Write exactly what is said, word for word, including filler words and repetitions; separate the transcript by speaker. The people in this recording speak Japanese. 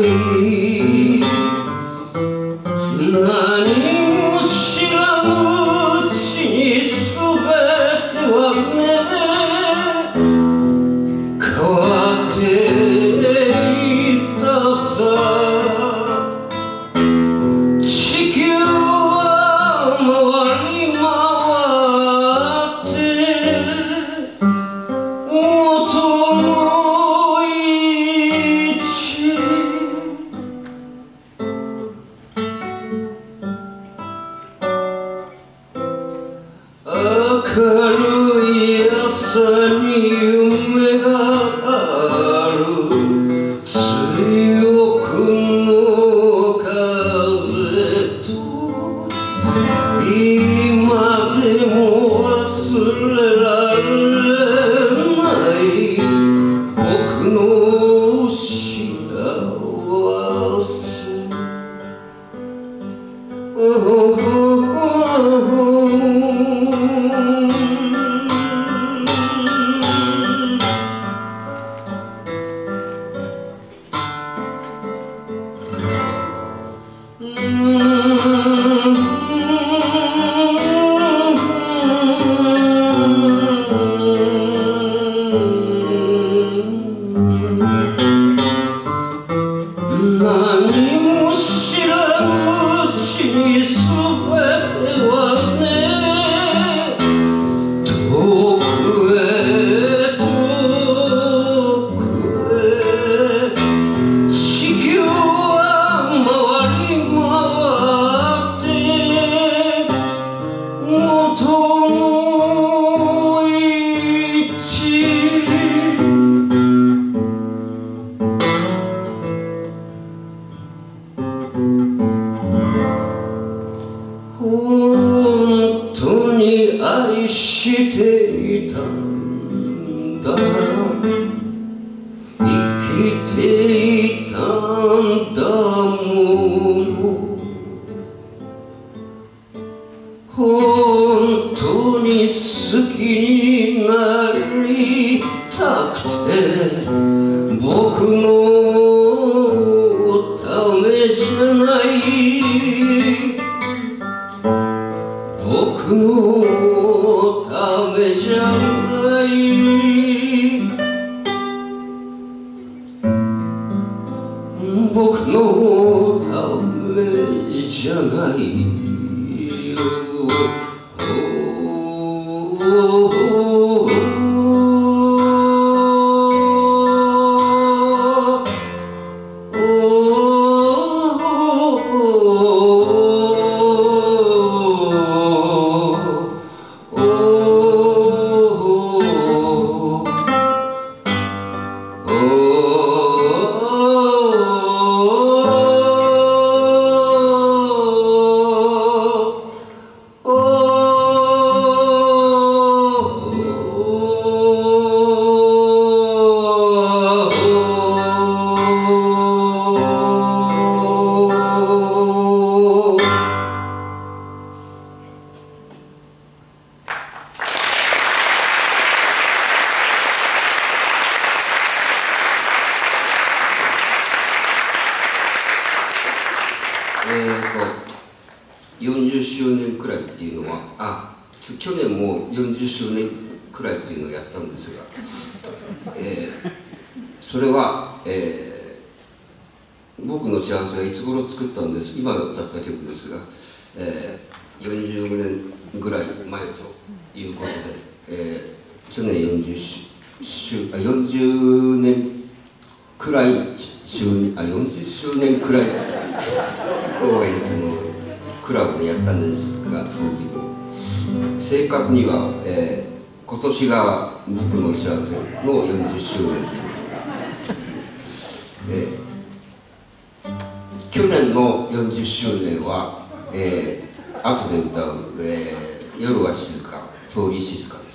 Speaker 1: い何も知らぬうちに全てはね変わっていったさ地球は回り回って元の位置明るい朝に夢がある強くの風と今でも忘れられない僕の幸せ何も知らぬうちに全てはね遠くへ遠くへ地球は回り回って元の位置本当に愛していたんだ生きていたんだもの本当に好きになりたくて僕のためじゃない僕のためじゃない僕のためじゃないよよんじゅっしゅうねんくらいっていうのはあ去年もよんじゅっしゅうねんくらいっていうのをやったんですが、えー、それは、えー、僕の幸せはいつ頃作ったんです今歌った曲ですが、えー、よんじゅうねんぐらい前ということで、えー、去年よんじゅっしゅうあよんじゅうねんくらいあよんじゅっしゅうねんくらい公演そのクラブでやったんですが、その時期正確には、えー、今年が僕の幸せのよんじゅっしゅうねんということで、えー、去年のよんじゅっしゅうねんは、えー、朝で歌う、えー「夜は静か通り静か」です。